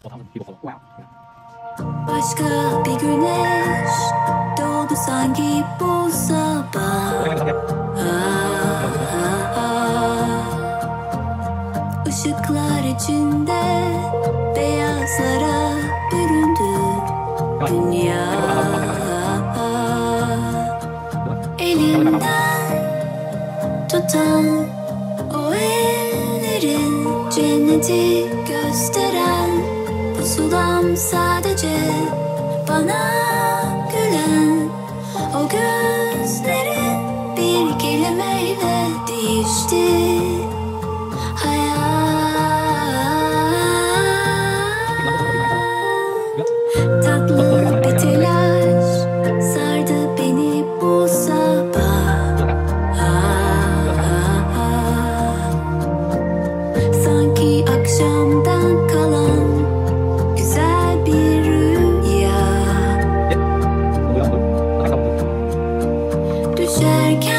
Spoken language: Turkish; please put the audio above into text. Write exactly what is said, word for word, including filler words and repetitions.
Başka bir güneş doğdu sanki bu sabah. Ah, ah, ah. Işıklar içinde beyazlara büründü dünya. Elimden tutan o ellerin cenneti gösteren, pusulam sadece bana gülen, o gözlerin bir kelimeyle değişti hayat. Tatlı bir telaş sardı beni bu sabah. Ah, ah, ah. Sanki akşamdan kalan güzel bir rüya. Düşerken